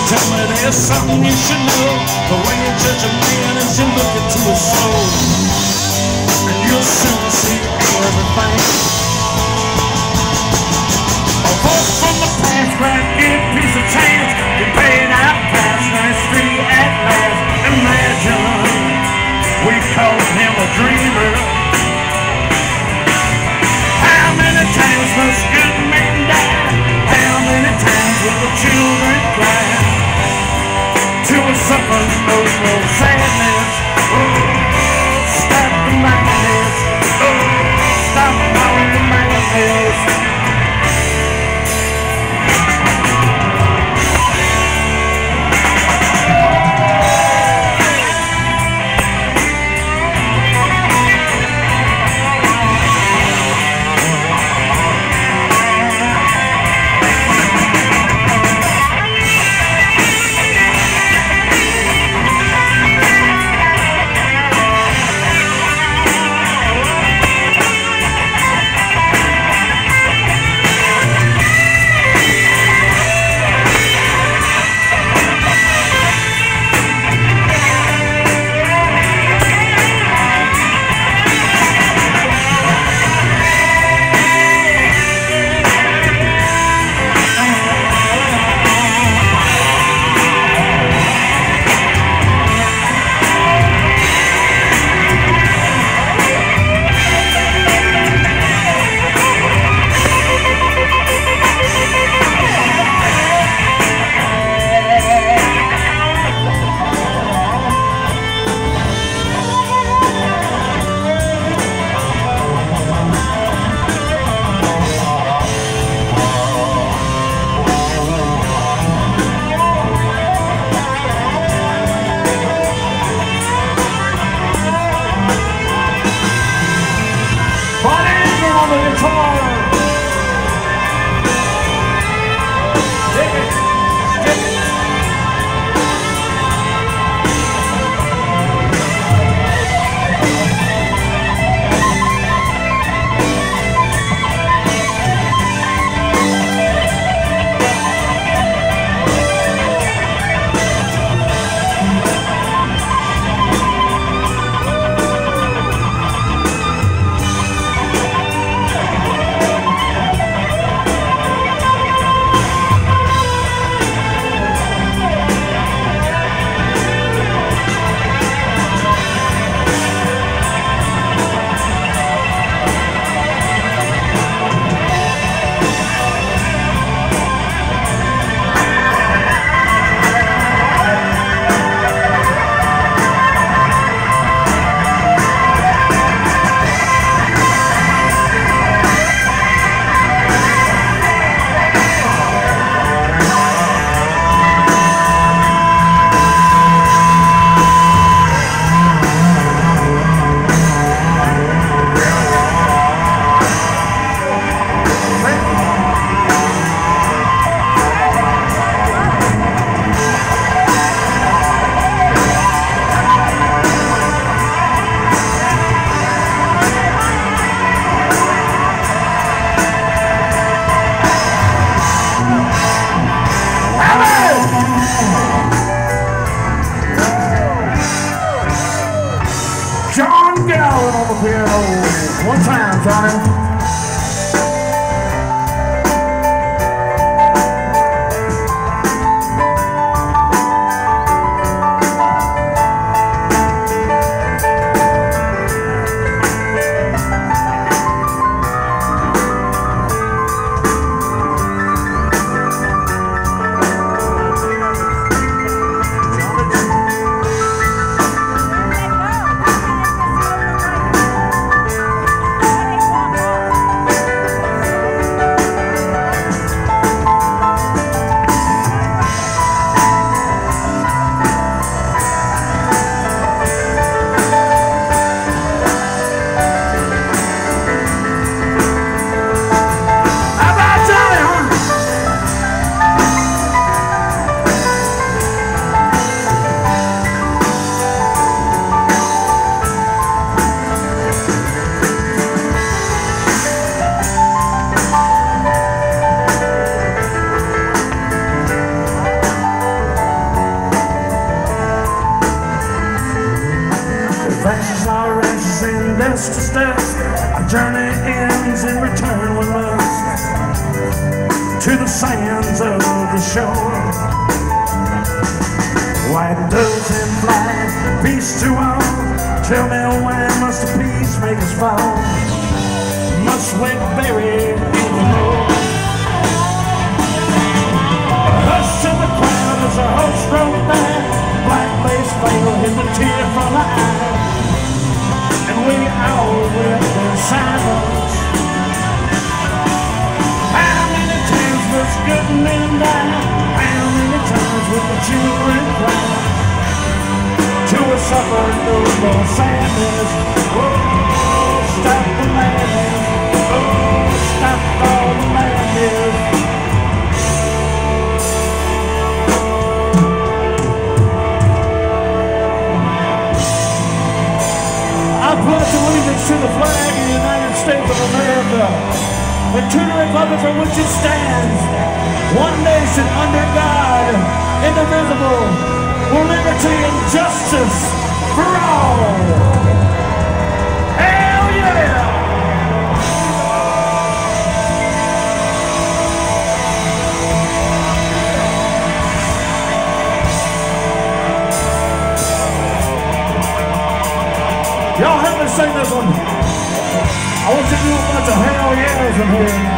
Tell me there's something you should know. The way you judge a man is you look into his soul, and you'll soon see everything. A voice from the past might give peace a chance. You paid out past night street at last. Imagine we called him a dreamer. How many times must good men die? How many times will the children cry? Till we suffer no more sadness. Oh, stop the madness. Oh, stop all the madness. One time, Johnny. dust to dust, our journey ends in return we must to the sands of the shore. White doves in flight, peace to all. Tell me when must the peacemakers fall? Must we bury in the road? A hush to the crowd as our host rode by. Black lace veil hid the tear from my eye, and we all wept in silence. How many times must good men die? How many times will the children cry? Till we suffer no more sadness. Oh, stop the madness. Oh, stop all the madness. I pledge allegiance to the flag of the United States of America and to the republic for which it stands, one nation under God, indivisible, with liberty and justice for all. Hell yeah! Y'all help me sing this one. I want you to do a bunch of hell yeahs in here.